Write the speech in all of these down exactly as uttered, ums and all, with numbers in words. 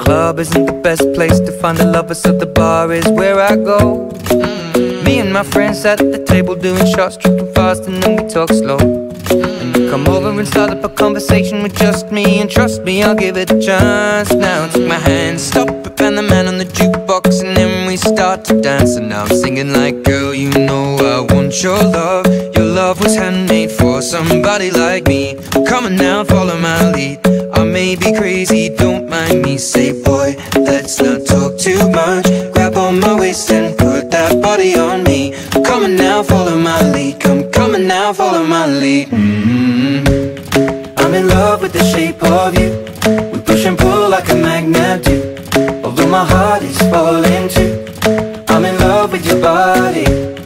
club isn't the best place to find the lovers, so the bar is where I go. mm. Me and my friends sat at the table doing shots, tripping fast, and then we talk slow. And you come over and start up a conversation with just me, and trust me, I'll give it a chance. Now take my hand, stop it, and the man on the jukebox, and then we start to dance. And now I'm singing like, girl, you know I want your love. Your love was handmade for somebody like me. Come on now, follow my lead. I may be crazy, don't mind me. Say, boy, let's not talk too much. Grab on my waist and put that body on me. Come on now, follow my lead. Come, come on now, follow my lead. mm-hmm. I'm in love with the shape of you. We push and pull like a magnet do. Although my heart is falling too, I'm in love with your body.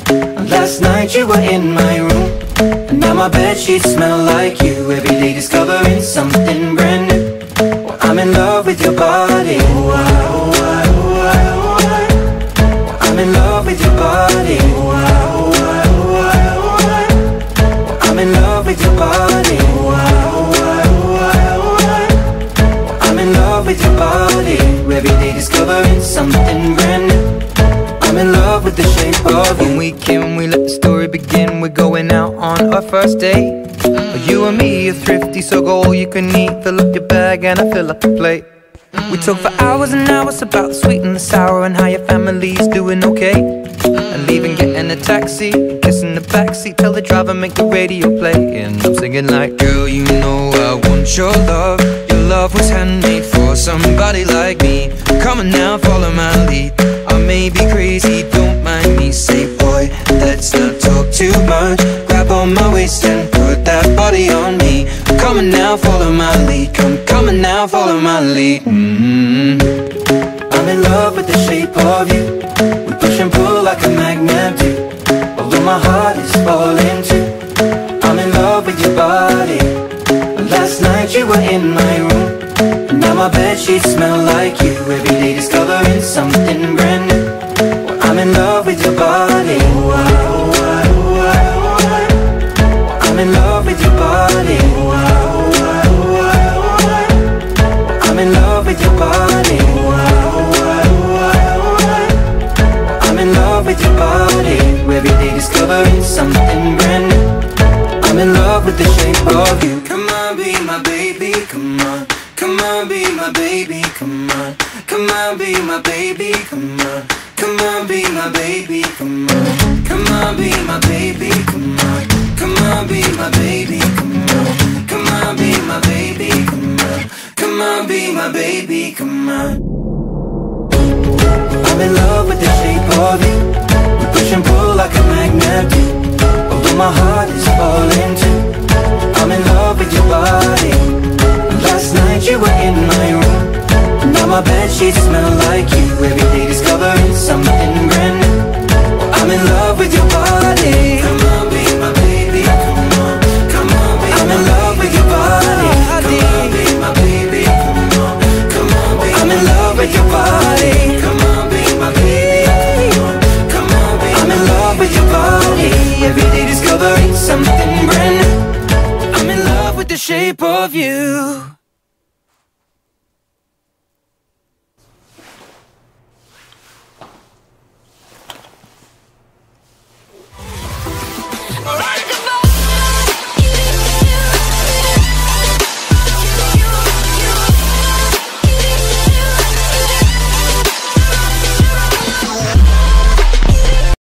Last night you were in my room, and now my bedsheets smell like you. Every day discovering something brand new. Well, I'm in love with your body. Oh, I, oh, I, oh, I, oh, I. Well, I'm in love with your body. Oh, I, oh, I, oh, I, oh, I. Well, I'm in love with your body. Oh, I, oh, I, oh, I, oh, I. Well, I'm in love with your body. Every day discovering something brand new. I'm in love with the shape of you. When we came, we let the story begin. We're going out on our first date. mm. You and me are thrifty, so go all you can eat. Fill up your bag and I fill up the plate. mm. We talk for hours and hours about the sweet and the sour, and how your family's doing okay. mm. And leaving, getting a taxi, kissing the backseat, tell the driver make the radio play. And I'm singing like, girl, you know I want your love. Your love was handmade for somebody like me. Come on now, follow my lead. I may be crazy, don't mind me. Say, boy, let's not talk too much. Grab on my waist and put that body on me. Come on now, follow my lead. Come, come on now, follow my lead. mm-hmm. I'm in love with the shape of you. We push and pull like a magnet do. Although my heart is falling too, I'm in love with your body. Last night you were in my room, and now my bedsheets smell like you. Every day discovering something brand new. Well, I'm in love with your body. Oh, I, oh, I, oh, I, oh, I. Well, I'm in love with your body. Oh, I, oh, I, oh, I, oh, I. Well, I'm in love with your body. Oh, I, oh, I, oh, I, oh, I. Well, I'm in love with your body. Every day discovering something brand new. I'm in love with the shape of you. Come on, be my baby, come on. Come on, be my baby, come on. Come on, be my baby, come on. Come on, be my baby, come on. Come on, be my baby, come on. Come on, be my baby, come on. Come on, be my baby, come on. Come on, be my baby, come on. I'm in love with the shape of you. We push and pull like a magnet do. Although my heart is falling too, I'm in love with your body. Last night you were in my room, now my bedsheets smell like you. Every day discovering something brand new. Well, I'm in love with your body. Come on, be my baby, come on. Come on, be I'm in love with your body. Come on, be my baby, come on. Come on, be I'm in love with your body. Come on, be my baby, come on. Come on, be I'm in love with your body. Every day discovering something brand new. I'm in love with the shape of you.